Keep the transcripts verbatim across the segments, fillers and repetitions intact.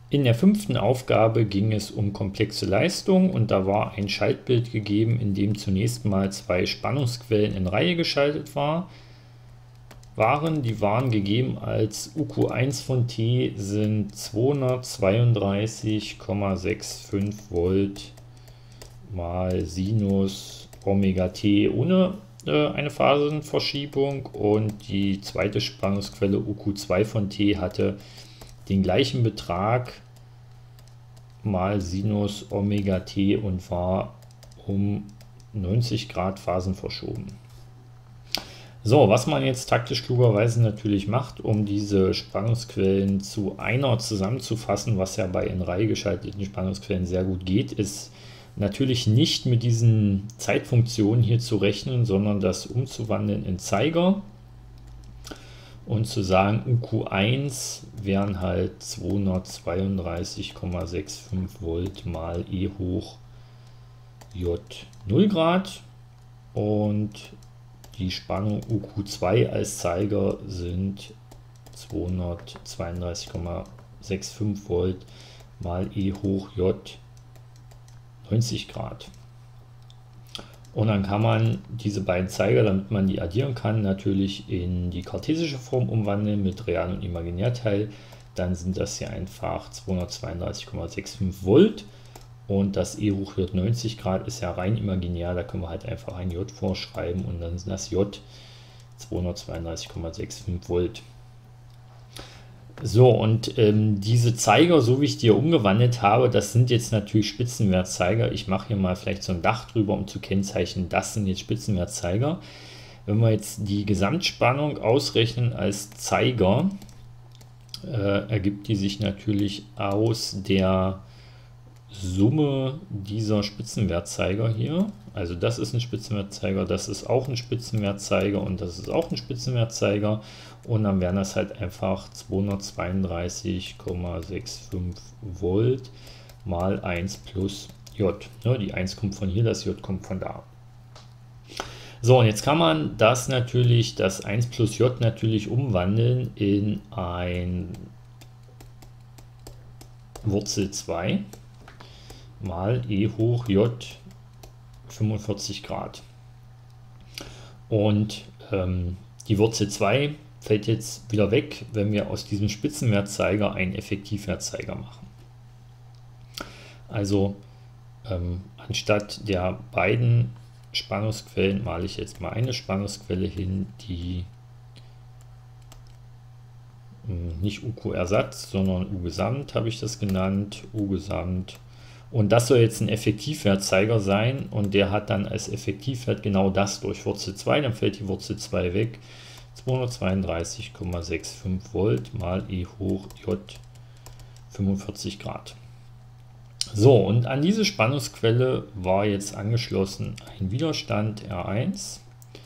In der fünften Aufgabe ging es um komplexe Leistung und da war ein Schaltbild gegeben, in dem zunächst mal zwei Spannungsquellen in Reihe geschaltet war, waren. Die waren gegeben als U Q eins von T sind zweihundertzweiunddreißig Komma fünfundsechzig Volt mal Sinus Omega T ohne äh, eine Phasenverschiebung, und die zweite Spannungsquelle U Q zwei von T hatte den gleichen Betrag mal Sinus Omega T und war um neunzig Grad Phasen verschoben. So, was man jetzt taktisch klugerweise natürlich macht, um diese Spannungsquellen zu einer zusammenzufassen, was ja bei in Reihe geschalteten Spannungsquellen sehr gut geht, ist natürlich nicht mit diesen Zeitfunktionen hier zu rechnen, sondern das umzuwandeln in Zeiger und zu sagen, U Q eins wären halt zweihundertzweiunddreißig Komma fünfundsechzig Volt mal E hoch J null Grad, und die Spannung U Q zwei als Zeiger sind zweihundertzweiunddreißig Komma fünfundsechzig Volt mal E hoch J neunzig Grad. Und dann kann man diese beiden Zeiger, damit man die addieren kann, natürlich in die kartesische Form umwandeln mit Real- und Imaginärteil. Dann sind das hier einfach zweihundertzweiunddreißig Komma fünfundsechzig Volt, und das E hoch J neunzig Grad ist ja rein imaginär, da können wir halt einfach ein J vorschreiben und dann sind das J zweihundertzweiunddreißig Komma fünfundsechzig Volt. So, und ähm, diese Zeiger, so wie ich die hier umgewandelt habe, das sind jetzt natürlich Spitzenwertzeiger. Ich mache hier mal vielleicht so ein Dach drüber, um zu kennzeichnen, das sind jetzt Spitzenwertzeiger. Wenn wir jetzt die Gesamtspannung ausrechnen als Zeiger, äh, ergibt die sich natürlich aus der Summe dieser Spitzenwertzeiger hier. Also das ist ein Spitzenwertzeiger, das ist auch ein Spitzenwertzeiger und das ist auch ein Spitzenwertzeiger. Und dann wären das halt einfach zweihundertzweiunddreißig Komma fünfundsechzig Volt mal eins plus J. Ne, die eins kommt von hier, das J kommt von da. So, und jetzt kann man das natürlich, das eins plus J natürlich umwandeln in ein Wurzel zwei mal E hoch J fünfundvierzig Grad. Und ähm, die Wurzel zwei fällt jetzt wieder weg, wenn wir aus diesem Spitzenwertzeiger einen Effektivwertzeiger machen. Also ähm, anstatt der beiden Spannungsquellen male ich jetzt mal eine Spannungsquelle hin, die ähm, nicht U Q-Ersatz, sondern U-Gesamt habe ich das genannt, U-Gesamt. Und das soll jetzt ein Effektivwertzeiger sein, und der hat dann als Effektivwert genau das durch Wurzel zwei, dann fällt die Wurzel zwei weg, zweihundertzweiunddreißig Komma fünfundsechzig Volt mal E hoch J fünfundvierzig Grad. So, und an diese Spannungsquelle war jetzt angeschlossen ein Widerstand R eins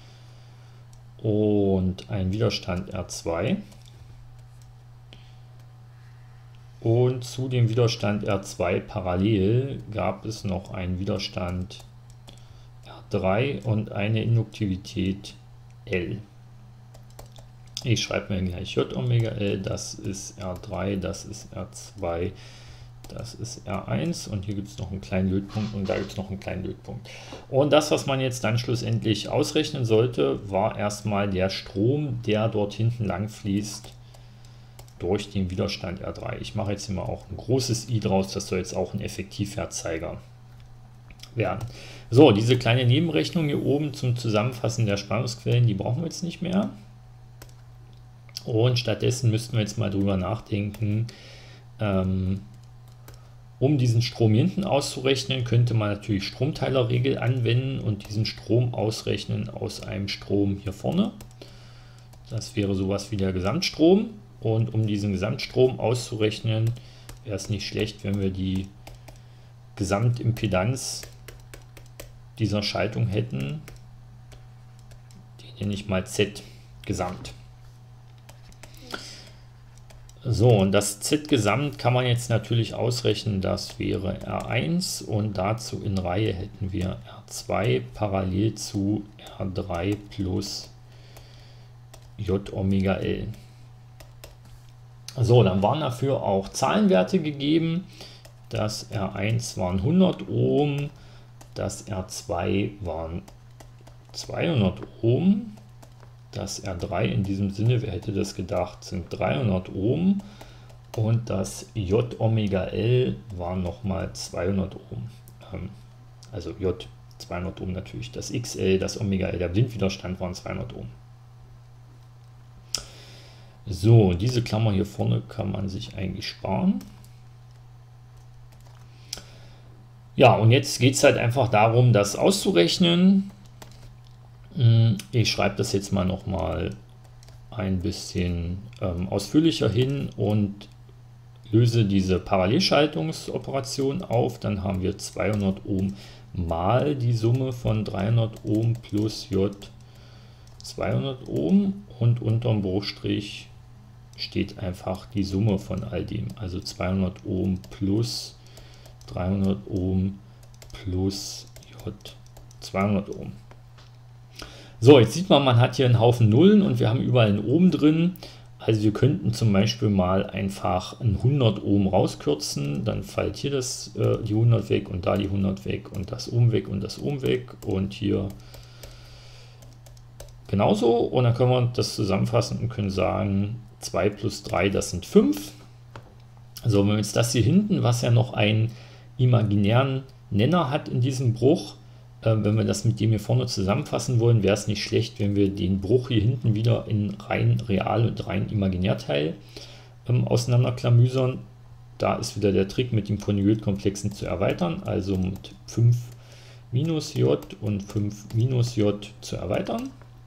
und ein Widerstand R zwei. Und zu dem Widerstand R zwei parallel gab es noch einen Widerstand R drei und eine Induktivität L. Ich schreibe mir gleich J Omega L, das ist R drei, das ist R zwei, das ist R eins, und hier gibt es noch einen kleinen Lötpunkt und da gibt es noch einen kleinen Lötpunkt. Und das, was man jetzt dann schlussendlich ausrechnen sollte, war erstmal der Strom, der dort hinten lang fließt durch den Widerstand R drei. Ich mache jetzt hier mal auch ein großes I draus, das soll jetzt auch ein Effektivwertzeiger werden. So, diese kleine Nebenrechnung hier oben zum Zusammenfassen der Spannungsquellen, die brauchen wir jetzt nicht mehr. Und stattdessen müssten wir jetzt mal drüber nachdenken, ähm, um diesen Strom hinten auszurechnen, könnte man natürlich Stromteilerregel anwenden und diesen Strom ausrechnen aus einem Strom hier vorne. Das wäre sowas wie der Gesamtstrom. Und um diesen Gesamtstrom auszurechnen, wäre es nicht schlecht, wenn wir die Gesamtimpedanz dieser Schaltung hätten. Die nenne ich mal Z Gesamt. So, und das Z-Gesamt kann man jetzt natürlich ausrechnen, das wäre R eins, und dazu in Reihe hätten wir R zwei parallel zu R drei plus J Omega L. So, dann waren dafür auch Zahlenwerte gegeben. Das R eins waren hundert Ohm, das R zwei waren zweihundert Ohm, das R drei in diesem Sinne, wer hätte das gedacht, sind dreihundert Ohm und das J Omega L waren nochmal zweihundert Ohm. Also J zweihundert Ohm natürlich, das X L, das Omega L, der Blindwiderstand waren zweihundert Ohm. So, diese Klammer hier vorne kann man sich eigentlich sparen. Ja, und jetzt geht es halt einfach darum, das auszurechnen. Ich schreibe das jetzt mal noch mal ein bisschen ähm, ausführlicher hin und löse diese Parallelschaltungsoperation auf. Dann haben wir zweihundert Ohm mal die Summe von dreihundert Ohm plus J zweihundert Ohm und unterm Bruchstrich steht einfach die Summe von all dem. Also zweihundert Ohm plus dreihundert Ohm plus J zweihundert Ohm. So, jetzt sieht man, man hat hier einen Haufen Nullen und wir haben überall einen Ohm drin. Also wir könnten zum Beispiel mal einfach ein hundert Ohm rauskürzen, dann fällt hier das, äh, die hundert weg und da die hundert weg und das Ohm weg und das Ohm weg und hier genauso. Und dann können wir das zusammenfassen und können sagen, zwei plus drei, das sind fünf. Also wenn wir jetzt das hier hinten, was ja noch einen imaginären Nenner hat in diesem Bruch, äh, wenn wir das mit dem hier vorne zusammenfassen wollen, wäre es nicht schlecht, wenn wir den Bruch hier hinten wieder in rein real und rein Imaginärteil ähm, auseinanderklamüsern. Da ist wieder der Trick, mit dem Konjugitkomplexen zu erweitern, also mit fünf minus J und fünf minus J zu erweitern.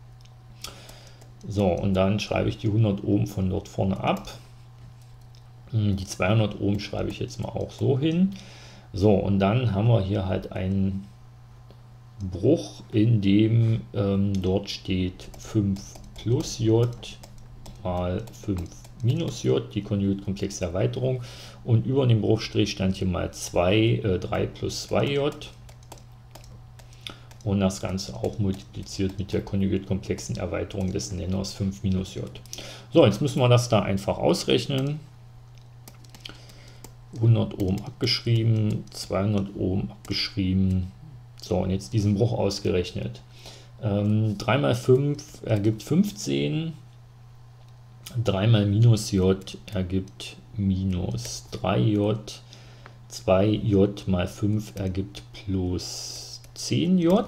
So, und dann schreibe ich die hundert Ohm von dort vorne ab. Die zweihundert Ohm schreibe ich jetzt mal auch so hin. So, und dann haben wir hier halt einen Bruch, in dem ähm, dort steht fünf plus J mal fünf minus J, die konjugitkomplexe Erweiterung. Und über dem Bruchstrich stand hier mal zwei, äh, drei plus zwei J. Und das Ganze auch multipliziert mit der konjugitkomplexen Erweiterung des Nenners fünf minus J. So, jetzt müssen wir das da einfach ausrechnen. hundert Ohm abgeschrieben, zweihundert Ohm abgeschrieben. So, und jetzt diesen Bruch ausgerechnet. Ähm, drei mal fünf ergibt fünfzehn. drei mal minus J ergibt minus drei J. zwei J mal fünf ergibt plus zehn J.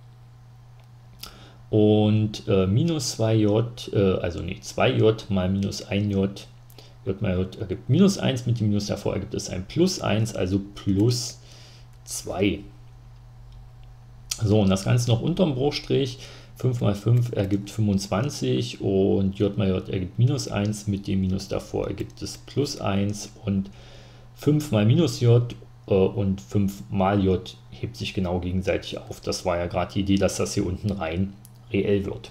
Und äh, minus zwei J, äh, also nee, zwei J mal minus ein J. J mal J ergibt minus eins, mit dem Minus davor ergibt es ein plus eins, also plus zwei. So, und das Ganze noch unterm Bruchstrich. fünf mal fünf ergibt fünfundzwanzig und J mal J ergibt minus eins, mit dem Minus davor ergibt es plus eins und fünf mal minus J äh, und fünf mal J hebt sich genau gegenseitig auf. Das war ja gerade die Idee, dass das hier unten rein reell wird.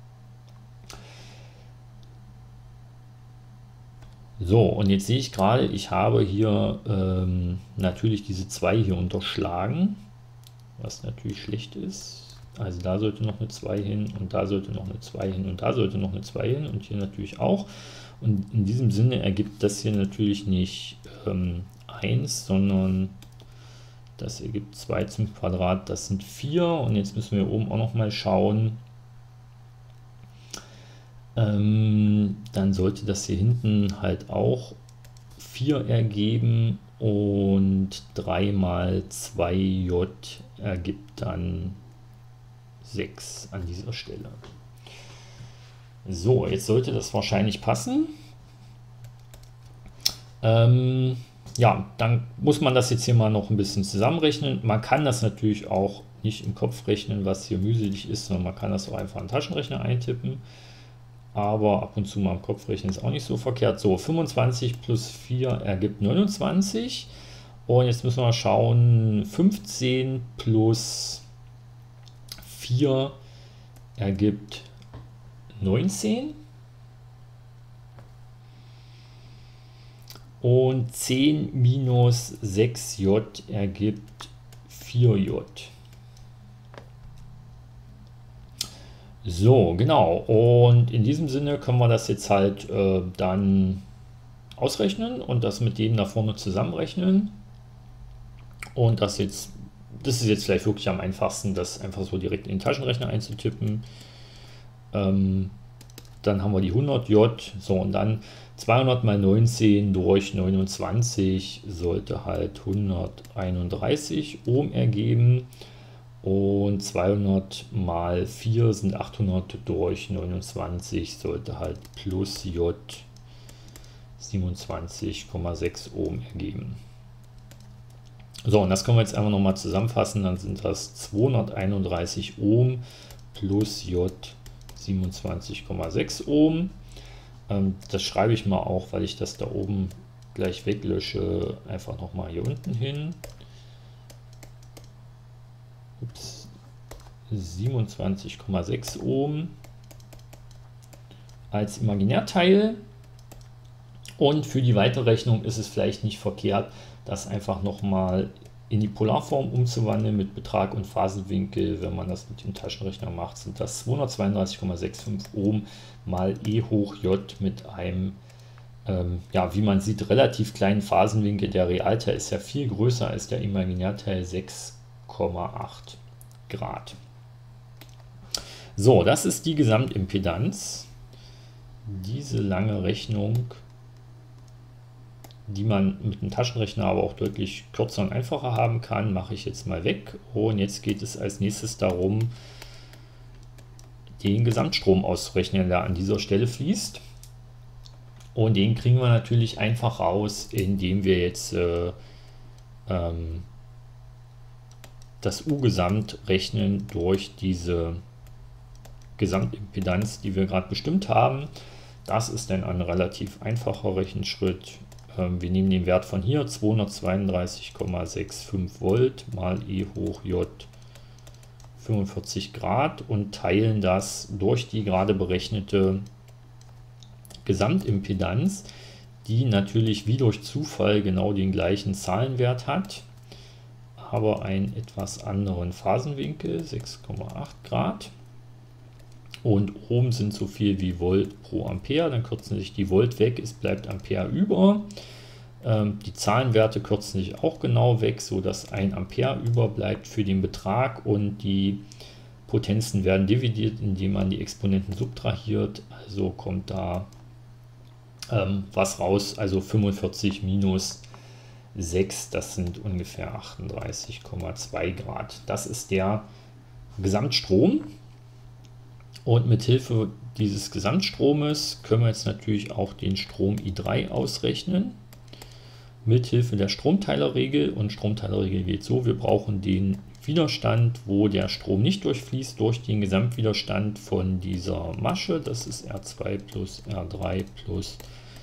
So, und jetzt sehe ich gerade, ich habe hier ähm, natürlich diese zwei hier unterschlagen, was natürlich schlecht ist. Also da sollte noch eine zwei hin und da sollte noch eine zwei hin und da sollte noch eine zwei hin und hier natürlich auch. Und in diesem Sinne ergibt das hier natürlich nicht ähm, eins, sondern das ergibt zwei zum Quadrat, das sind vier. Und jetzt müssen wir oben auch noch mal schauen. Ähm, dann sollte das hier hinten halt auch vier ergeben und drei mal zwei J ergibt dann sechs an dieser Stelle. So, jetzt sollte das wahrscheinlich passen. Ähm, ja, dann muss man das jetzt hier mal noch ein bisschen zusammenrechnen. Man kann das natürlich auch nicht im Kopf rechnen, was hier mühselig ist, sondern man kann das auch einfach in den Taschenrechner eintippen. Aber ab und zu mal im Kopf rechnen ist auch nicht so verkehrt. So, fünfundzwanzig plus vier ergibt neunundzwanzig. Und jetzt müssen wir schauen, fünfzehn plus vier ergibt neunzehn. Und zehn minus sechs J ergibt vier J. So, genau. Und in diesem Sinne können wir das jetzt halt äh, dann ausrechnen und das mit dem da vorne zusammenrechnen. Und das jetzt, das ist jetzt vielleicht wirklich am einfachsten, das einfach so direkt in den Taschenrechner einzutippen. Ähm, dann haben wir die hundert J, so, und dann zweihundert mal neunzehn durch neunundzwanzig sollte halt hunderteinunddreißig Ohm ergeben. Und zweihundert mal vier sind achthundert durch neunundzwanzig, sollte halt plus J siebenundzwanzig Komma sechs Ohm ergeben. So, und das können wir jetzt einfach nochmal zusammenfassen, dann sind das zweihunderteinunddreißig Ohm plus J siebenundzwanzig Komma sechs Ohm. Ähm, das schreibe ich mal auch, weil ich das da oben gleich weglösche, einfach nochmal hier unten hin. Ups, siebenundzwanzig Komma sechs Ohm als Imaginärteil. Und für die Weiterrechnung ist es vielleicht nicht verkehrt, das einfach nochmal in die Polarform umzuwandeln mit Betrag und Phasenwinkel. Wenn man das mit dem Taschenrechner macht, sind das zweihundertzweiunddreißig Komma fünfundsechzig Ohm mal E hoch J mit einem, ähm, ja, wie man sieht, relativ kleinen Phasenwinkel. Der Realteil ist ja viel größer als der Imaginärteil, sechs Komma acht Grad. So, das ist die Gesamtimpedanz. Diese lange Rechnung, die man mit dem Taschenrechner aber auch deutlich kürzer und einfacher haben kann, mache ich jetzt mal weg. Und jetzt geht es als nächstes darum, den Gesamtstrom auszurechnen, der an dieser Stelle fließt. Und den kriegen wir natürlich einfach raus, indem wir jetzt äh, ähm, das U-Gesamt rechnen durch diese Gesamtimpedanz, die wir gerade bestimmt haben. Das ist dann ein relativ einfacher Rechenschritt. Wir nehmen den Wert von hier, zweihundertzweiunddreißig Komma fünfundsechzig Volt mal E hoch J fünfundvierzig Grad und teilen das durch die gerade berechnete Gesamtimpedanz, die natürlich wie durch Zufall genau den gleichen Zahlenwert hat, aber einen etwas anderen Phasenwinkel, sechs Komma acht Grad. Und Ohm sind so viel wie Volt pro Ampere, dann kürzen sich die Volt weg, es bleibt Ampere über. Ähm, die Zahlenwerte kürzen sich auch genau weg, so dass ein Ampere überbleibt für den Betrag und die Potenzen werden dividiert, indem man die Exponenten subtrahiert. Also kommt da ähm, was raus, also fünfundvierzig minus sechs, das sind ungefähr achtunddreißig Komma zwei Grad. Das ist der Gesamtstrom. Und mit Hilfe dieses Gesamtstromes können wir jetzt natürlich auch den Strom I drei ausrechnen. Mit Hilfe der Stromteilerregel. Und Stromteilerregel geht so: Wir brauchen den Widerstand, wo der Strom nicht durchfließt, durch den Gesamtwiderstand von dieser Masche. Das ist R zwei plus R drei plus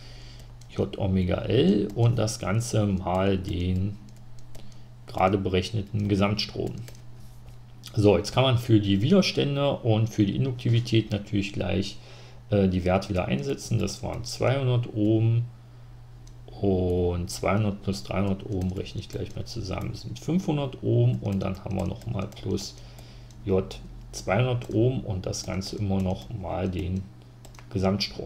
J Omega L. Und das Ganze mal den gerade berechneten Gesamtstrom. So, jetzt kann man für die Widerstände und für die Induktivität natürlich gleich äh, die Werte wieder einsetzen. Das waren zweihundert Ohm und zweihundert plus dreihundert Ohm rechne ich gleich mal zusammen. Das sind fünfhundert Ohm und dann haben wir noch mal plus J zweihundert Ohm und das Ganze immer noch mal den Gesamtstrom.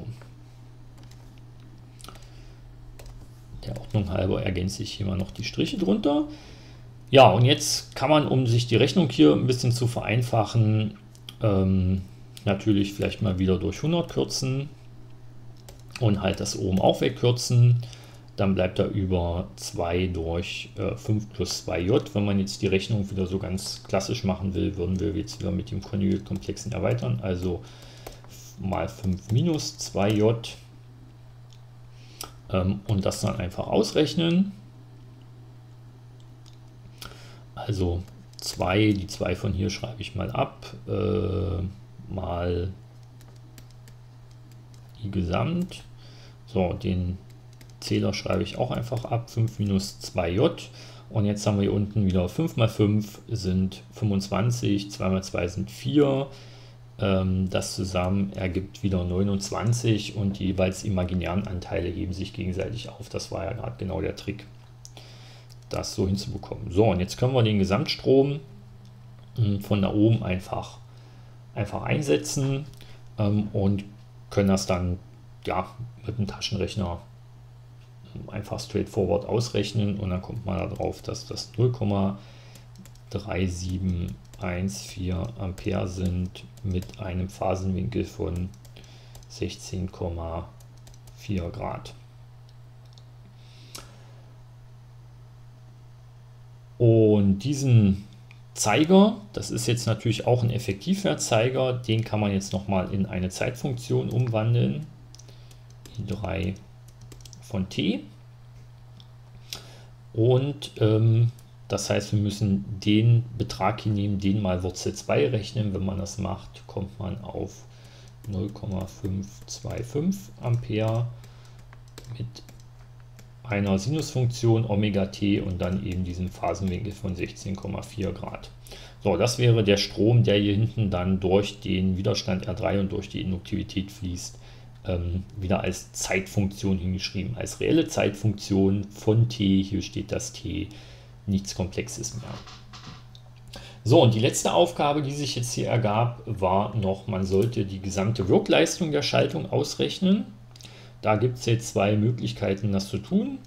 Der Ordnung halber ergänze ich hier mal noch die Striche drunter. Ja, und jetzt kann man, um sich die Rechnung hier ein bisschen zu vereinfachen, ähm, natürlich vielleicht mal wieder durch hundert kürzen und halt das Ohm auch wegkürzen. Dann bleibt da über zwei durch äh, fünf plus zwei J. Wenn man jetzt die Rechnung wieder so ganz klassisch machen will, würden wir jetzt wieder mit dem Konjugatkomplexen erweitern. Also mal fünf minus zwei J ähm, und das dann einfach ausrechnen. Also zwei, die zwei von hier schreibe ich mal ab, äh, mal die Gesamt. So, den Zähler schreibe ich auch einfach ab, fünf minus zwei J. Und jetzt haben wir hier unten wieder fünf mal fünf sind fünfundzwanzig, zwei mal zwei sind vier. Ähm, das zusammen ergibt wieder neunundzwanzig und die jeweils imaginären Anteile heben sich gegenseitig auf. Das war ja gerade genau der Trick, das so hinzubekommen. So, und jetzt können wir den Gesamtstrom von da oben einfach, einfach einsetzen ähm, und können das dann ja mit dem Taschenrechner einfach straightforward ausrechnen und dann kommt man darauf, dass das null Komma drei sieben eins vier Ampere sind mit einem Phasenwinkel von sechzehn Komma vier Grad. Und diesen Zeiger, das ist jetzt natürlich auch ein Effektivwertzeiger, den kann man jetzt nochmal in eine Zeitfunktion umwandeln. I drei von t. Und ähm, das heißt, wir müssen den Betrag hier nehmen, den mal Wurzel zwei rechnen. Wenn man das macht, kommt man auf null Komma fünf zwei fünf Ampere mit einer Sinusfunktion Omega t und dann eben diesem Phasenwinkel von sechzehn Komma vier Grad. So, das wäre der Strom, der hier hinten dann durch den Widerstand R drei und durch die Induktivität fließt, ähm, wieder als Zeitfunktion hingeschrieben, als reelle Zeitfunktion von t. Hier steht das t, nichts Komplexes mehr. So, und die letzte Aufgabe, die sich jetzt hier ergab, war noch, man sollte die gesamte Wirkleistung der Schaltung ausrechnen. Da gibt es jetzt zwei Möglichkeiten, das zu tun.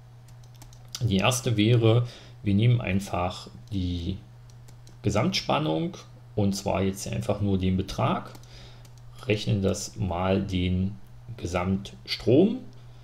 Die erste wäre, wir nehmen einfach die Gesamtspannung und zwar jetzt einfach nur den Betrag, rechnen das mal den Gesamtstrom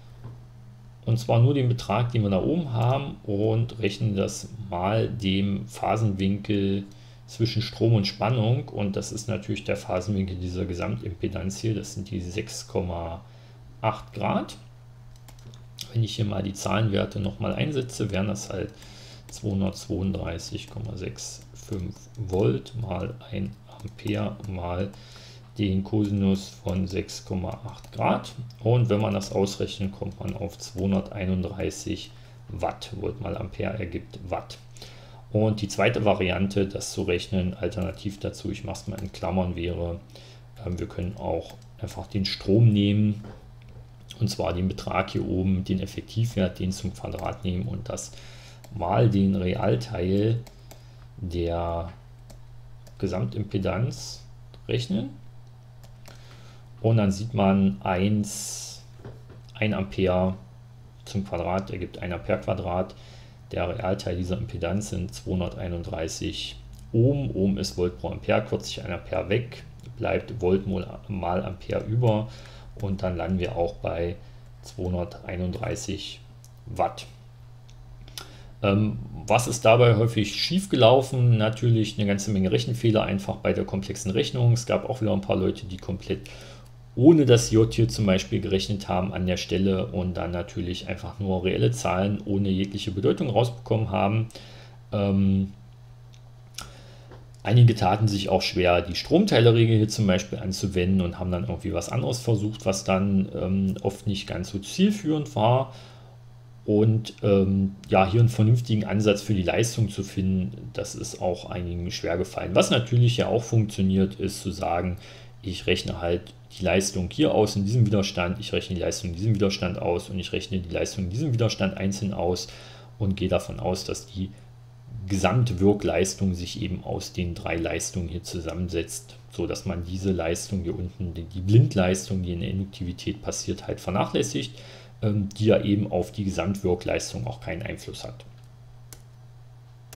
und zwar nur den Betrag, den wir da oben haben und rechnen das mal dem Phasenwinkel zwischen Strom und Spannung und das ist natürlich der Phasenwinkel dieser Gesamtimpedanz hier, das sind die sechs Komma acht Grad. Wenn ich hier mal die Zahlenwerte nochmal einsetze, wären das halt zweihundertzweiunddreißig Komma fünfundsechzig Volt mal ein Ampere mal den Kosinus von sechs Komma acht Grad. Und wenn man das ausrechnet, kommt man auf zweihunderteinunddreißig Watt. Volt mal Ampere ergibt Watt. Und die zweite Variante, das zu rechnen, alternativ dazu, ich mache es mal in Klammern, wäre, äh, wir können auch einfach den Strom nehmen, und zwar den Betrag hier oben, den Effektivwert, den zum Quadrat nehmen und das mal den Realteil der Gesamtimpedanz rechnen. Und dann sieht man eins, ein Ampere zum Quadrat ergibt ein Ampere Quadrat. Der Realteil dieser Impedanz sind zweihunderteinunddreißig Ohm. Ohm ist Volt pro Ampere, kürzt sich ein Ampere weg, bleibt Volt mal Ampere über. Und dann landen wir auch bei zweihunderteinunddreißig Watt. Ähm, was ist dabei häufig schief gelaufen? Natürlich eine ganze Menge Rechenfehler einfach bei der komplexen Rechnung. Es gab auch wieder ein paar Leute, die komplett ohne das J hier zum Beispiel gerechnet haben an der Stelle und dann natürlich einfach nur reelle Zahlen ohne jegliche Bedeutung rausbekommen haben. Ähm, Einige taten sich auch schwer, die Stromteilerregel hier zum Beispiel anzuwenden und haben dann irgendwie was anderes versucht, was dann ähm, oft nicht ganz so zielführend war. Und ähm, ja, hier einen vernünftigen Ansatz für die Leistung zu finden, das ist auch einigen schwer gefallen. Was natürlich ja auch funktioniert, ist zu sagen, ich rechne halt die Leistung hier aus in diesem Widerstand, ich rechne die Leistung in diesem Widerstand aus und ich rechne die Leistung in diesem Widerstand einzeln aus und gehe davon aus, dass die Gesamtwirkleistung sich eben aus den drei Leistungen hier zusammensetzt, so dass man diese Leistung hier unten, die Blindleistung, die in der Induktivität passiert, halt vernachlässigt, die ja eben auf die Gesamtwirkleistung auch keinen Einfluss hat.